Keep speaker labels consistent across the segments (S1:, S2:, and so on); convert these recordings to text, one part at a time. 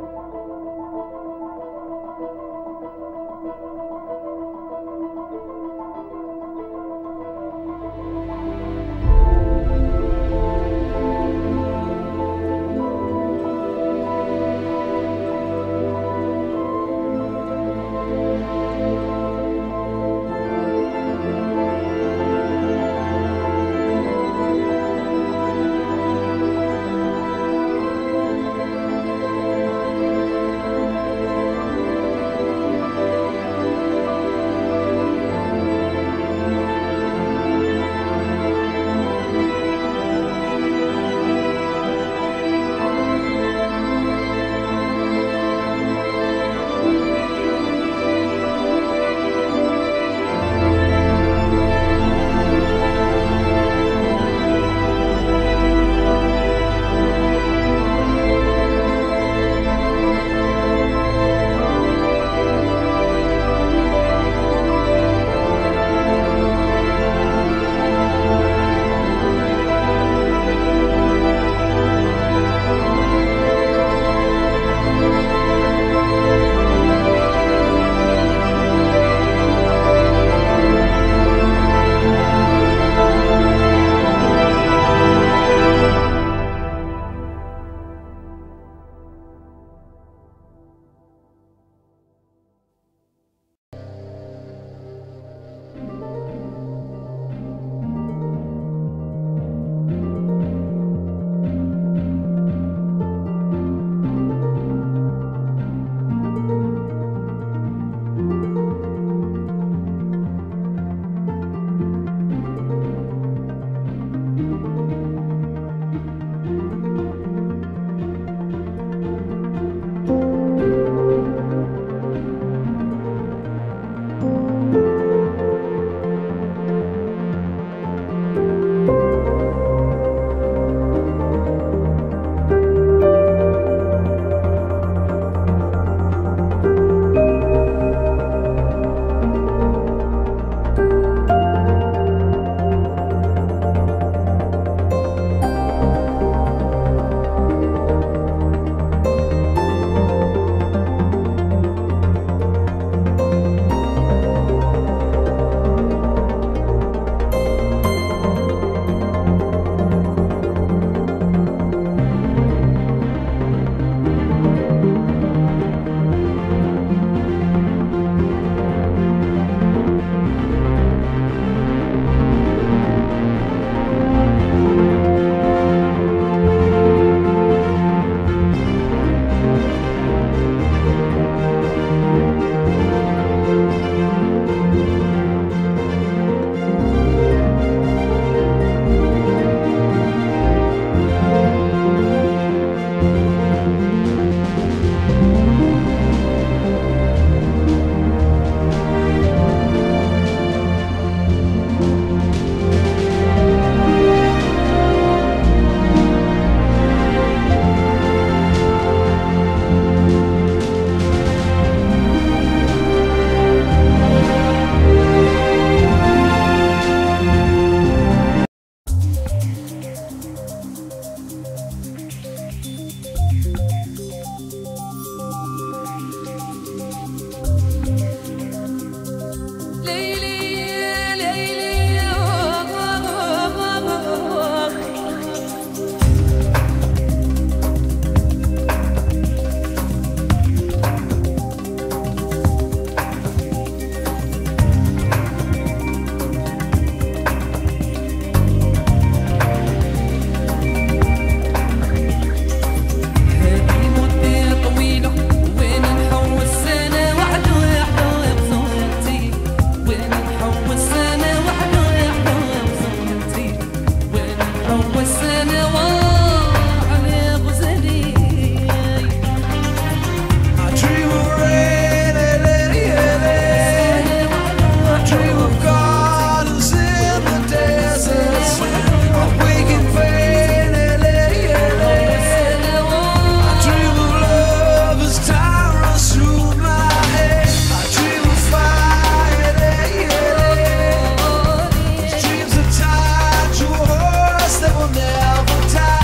S1: That will never die.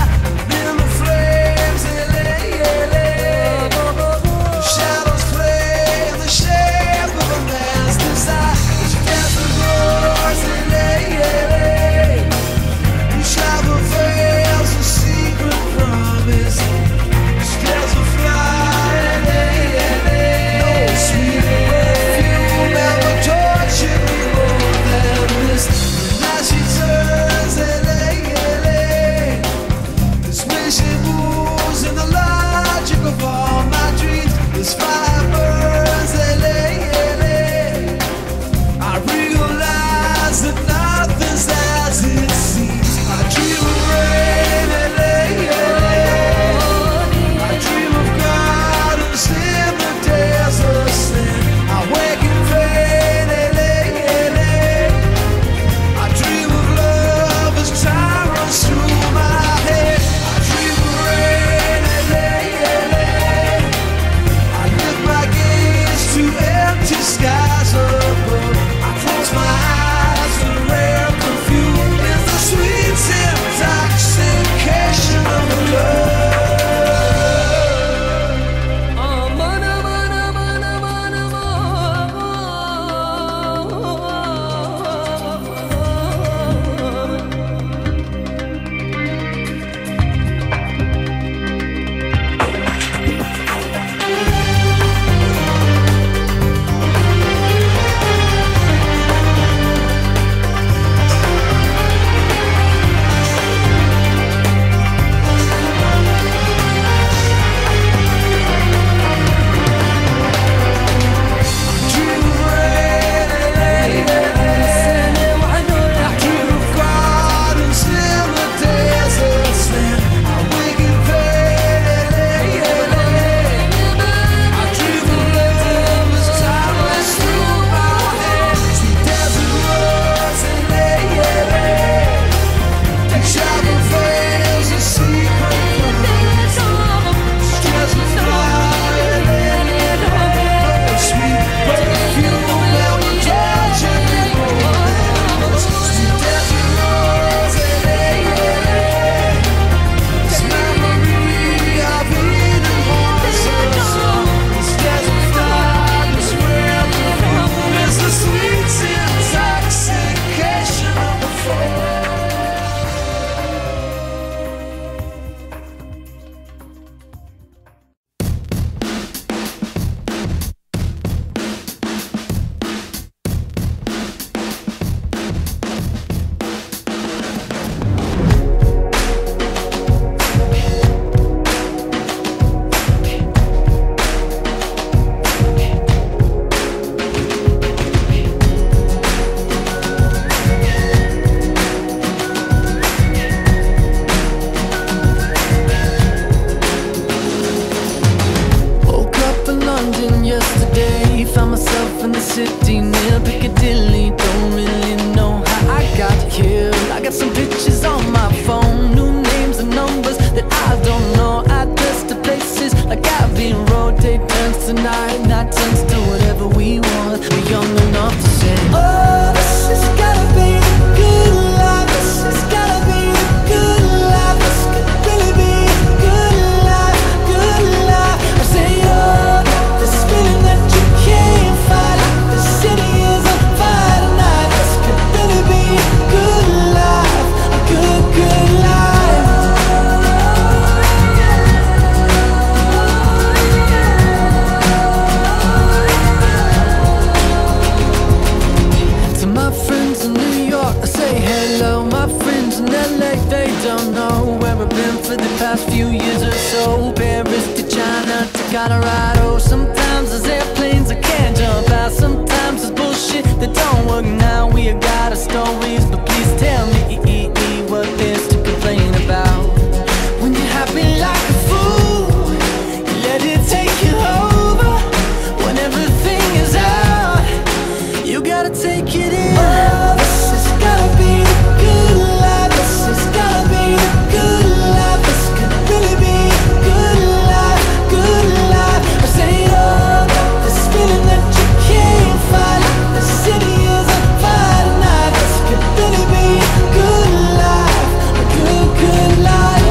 S1: I've been for the past few years or so. Paris to China to Colorado. Sometimes there's airplanes I can't jump out. Sometimes there's bullshit that don't work. Now we have got our stories, but please tell me what there's to complain about. When you're happy like a fool, you let it take you over. When everything is out, you gotta take it in. Oh, this has gotta be the good life. This has gotta be the good life. This could really be a good life, good life. I say, oh, got this feeling that you can't fight. The city is on fire tonight. This could really be a good life, a good, good life.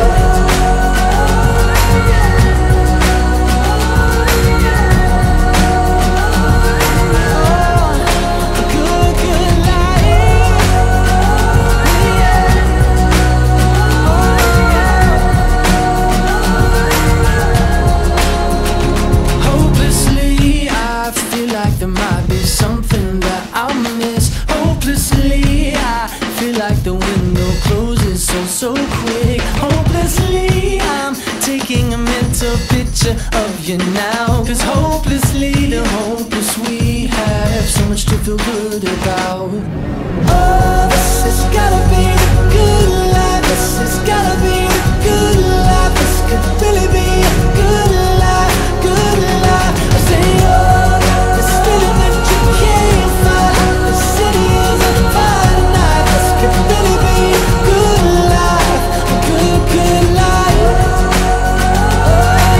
S1: So quick, hopelessly I'm taking a mental picture of you now. Cause hopelessly the hopeless we have so much to feel good about. Oh, this has gotta be the good life. This has gotta be the good life. This could really be a good life, good life. I say, oh, got this feeling that you can't fight. The city is on fire tonight. This could really be a good life, a good, good life. Oh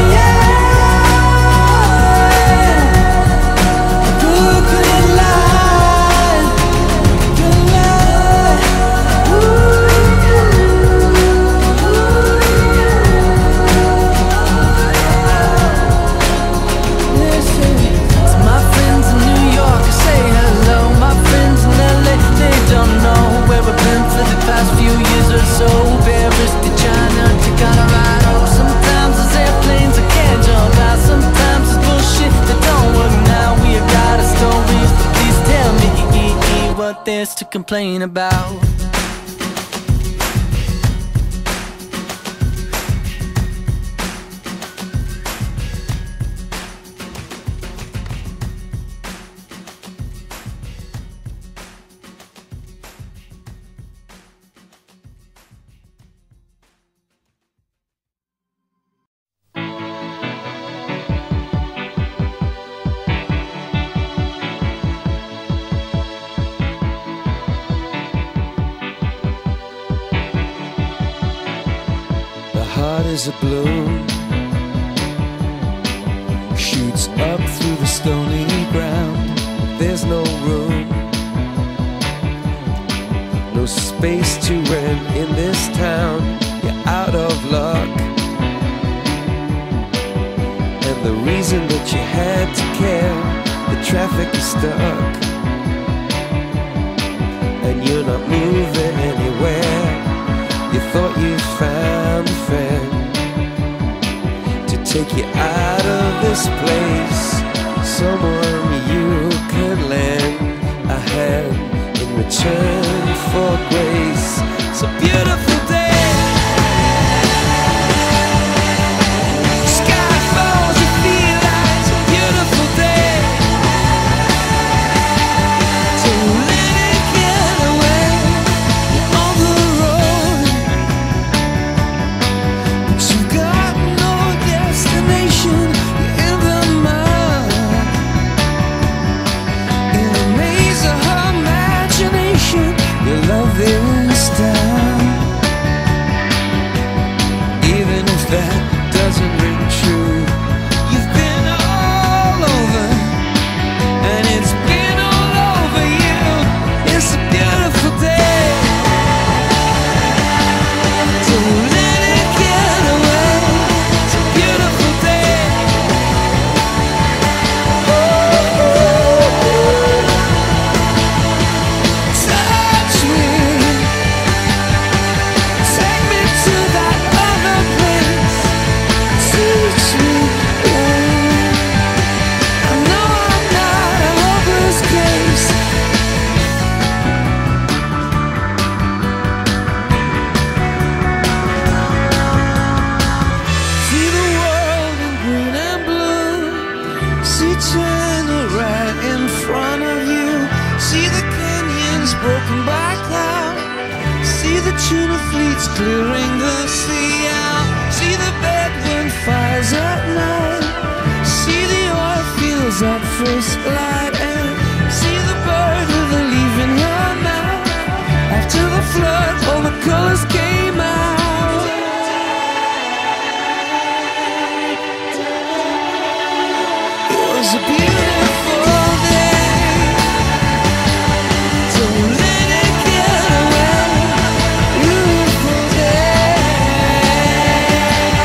S1: yeah, a good, good life, good life. Listen to my friends in New York, I say hello. My friends in LA, they don't know where I've been for the past few years or so. Paris to China to Colorado. Sometimes there's airplanes I can't jump out. Sometimes there's bullshit that don't work. Now we have got our stories, but please tell me what there's to complain about.
S2: Heart is a balloon, shoots up through the stony ground. There's no room, no space to rent in this town. You're out of luck, and the reason that you had to care, the traffic is stuck, and you're not moving anywhere. You thought you found a friend to take you out of this place, someone you could lend a hand in return for grace. It's a beautiful day. Sky falls, you feel like it's a beautiful day. So let it get away. You're on the road, but you got no destination. You're in the mud, in a maze of her imagination. Your love is down, even if that doesn't ring true. You've been all over, and it's been all over you. It's a beautiful day. So let it get away. It's a beautiful day. Touch me, take me to that other place. clearing the sea out. See the bedroom fires at night. See the oil fields at first light. And see the bird with a leaf in her mouth. After the flood, all the colors came out. It was a beautiful day. Don't let it get away. Beautiful day.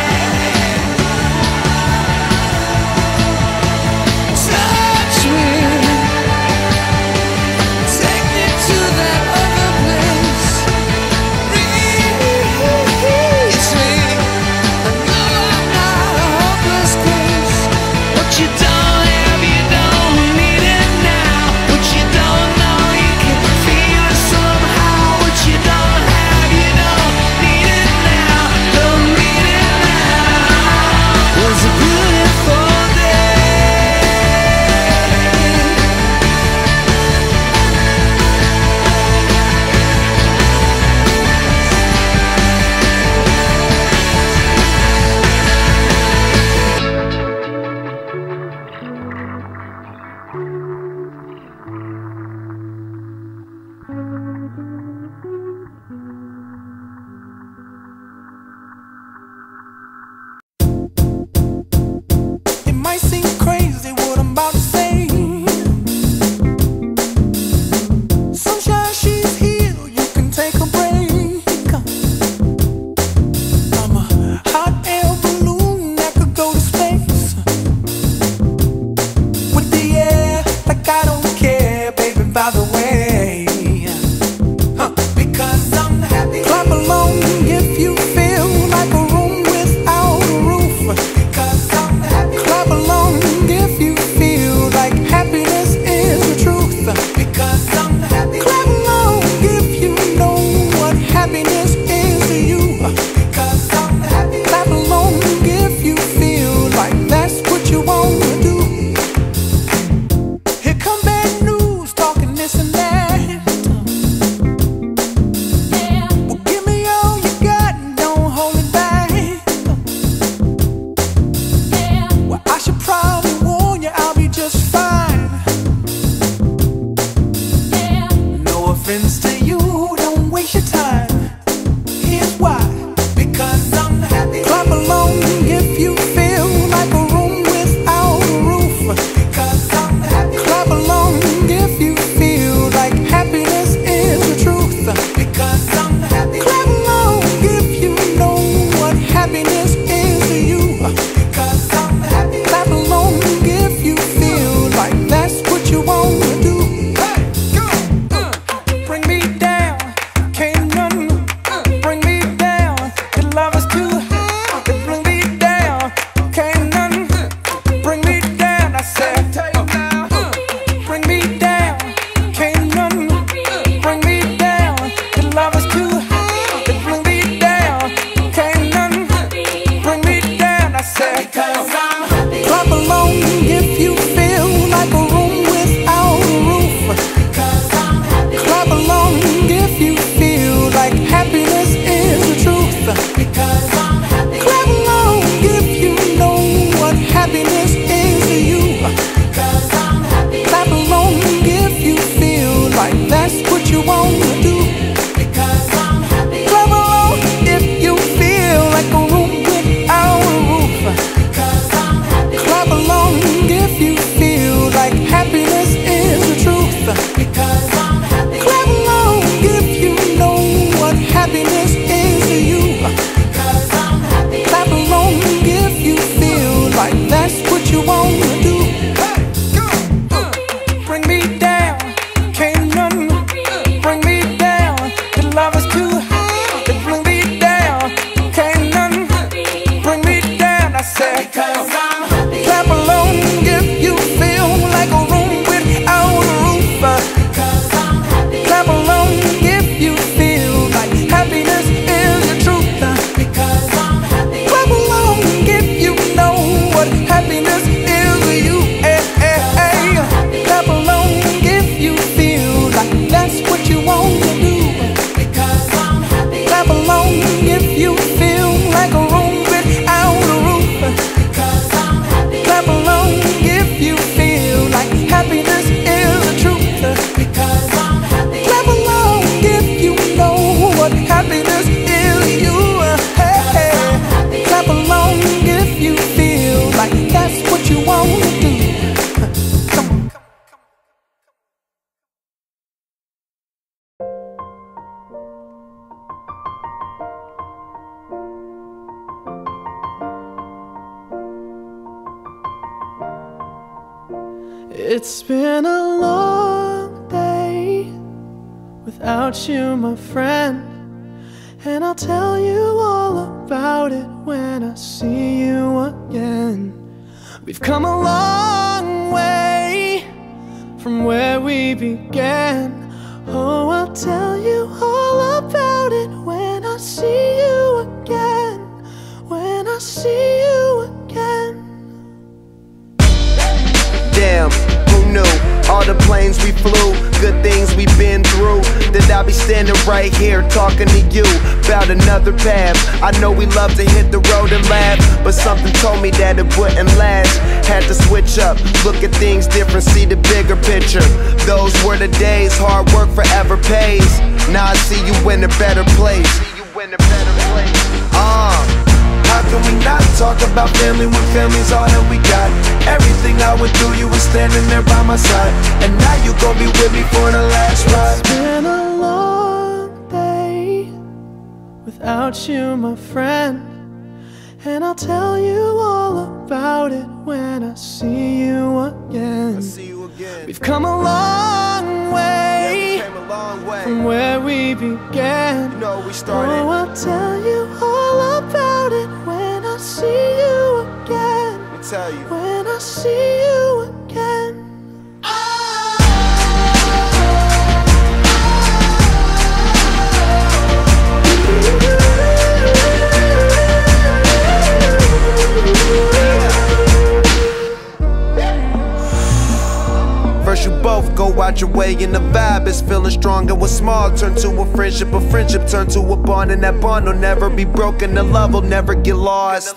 S2: Touch me, take me to that other place. Reach me, I know I'm not a hopeless case. What you don't have, you don't need it now. What you don't know, you can feel it somehow. What you don't have, you don't need it now. Don't need it now. It was a beautiful day. It might seem crazy what I'm about to say. Sunshine, she's here, you can take a break. I'm a hot air balloon that could go to space. With the air, like I don't care, baby, by the way. Because I'm happy. Clap along if you feel like a room without a roof. Because I'm happy. Clap along if you feel like happiness is the truth. Because I'm happy. Clap along if you know what happiness is to you. Because I'm happy. Clap along if you feel like that's what you want to do. Here come bad news, talking this and that. Well, give me all you got and don't hold it back. Well, I should probably warn you, I'll be just fine. No offense to you, don't waste your time. Here's why. Because I'm happy. Clap along if you feel like a room without a roof. Because I'm happy. Clap along if you feel like happiness is the truth. Because I'm happy. Clap along if you know what happiness is to you. Because I'm happy. Clap along if you feel like that's what you want to do. Hey, go! Bring me down, can't none bring me down. Your love is too high to bring me down. Can't none bring me down. I said, bring me down, can't none bring me down. Your love is too high to bring me down. Can't none bring me down. I said, clap along if you feel like a room without a roof. Clap along if you feel like happiness is the truth. Clap along if you know what happiness is to you. Clap along if you feel like that's what you want to do. Clap along if you feel like a room without a roof. Clap along if you feel like happiness is the truth. Clap along if you know what happiness is to you. Clap along if you feel like that's what you want to do. Bring me down, can't none bring me down. Your love is too high to bring me down. Can't none bring me down. I said, clap along if you feel like a room without a roof. Clap along if you feel like happiness is the truth. Clap along if you know what happiness is to you. Clap along if you feel like that's what you want to do. Clap along
S1: It's been a long day without you, my friend, and I'll tell you all about it when I see you again. We've come a long way from where we began. Oh, I'll tell you all about it when I see you again. When I see you again.
S3: Damn, who knew? All the planes we flew, good things we've been through, that I'll be standing right here talking to you about another path. I know we love to hit the road and laugh, but something told me that it wouldn't last. Had to switch up, look at things different, see the bigger picture. Those were the days, hard work forever pays. Now I see you in a better place. How can we not talk about family when family's all that we got? Everything I went through, you were standing there by my side, and now you gon' be with me for the last ride.
S1: It's been a long day without you, my friend, and I'll tell you all about it when I see you again. We've come a long way, from where we began.
S3: You know we started.
S1: Oh, I'll tell you all about it when I see you again.
S3: Let me tell you.
S1: When I see you again.
S3: First you both go out your way and the vibe is feeling strong, and what's small turn to a friendship turn to a bond, and that bond will never be broken, the love will never get lost.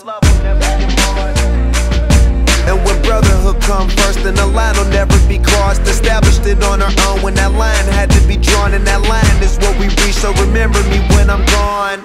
S3: And when brotherhood come first, then the line will never be crossed. Established it on our own when that line had to be drawn, and that line is what we reach, so remember me when I'm gone.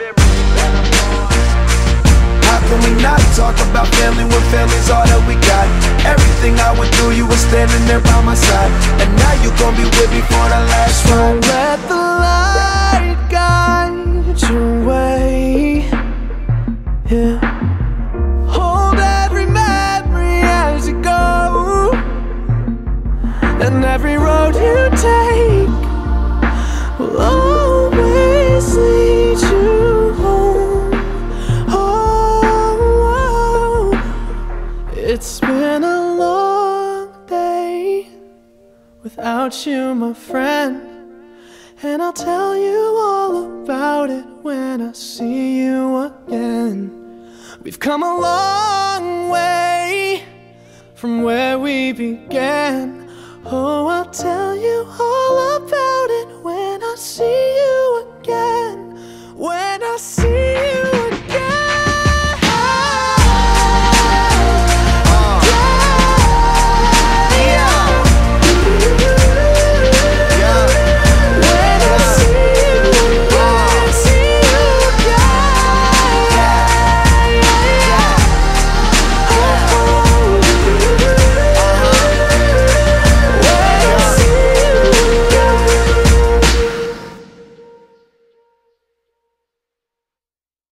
S3: How can we not talk about family when family's all that we got? Everything I went through, you were standing there by my side, and now you gon' be with me for the last ride.
S1: Don't let the light guide your way. Yeah. Hold every memory as you go, and every road you take will always lead you home. Oh, it's been a long day without you, my friend, and I'll tell you all about it when I see you again. We've come a long way from where we began. Oh, I'll tell you all about it when I see you.